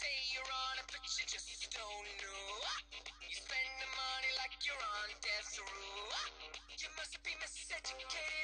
say you're on it, but you just don't know. You spend the money like you're on death row. You must be miseducated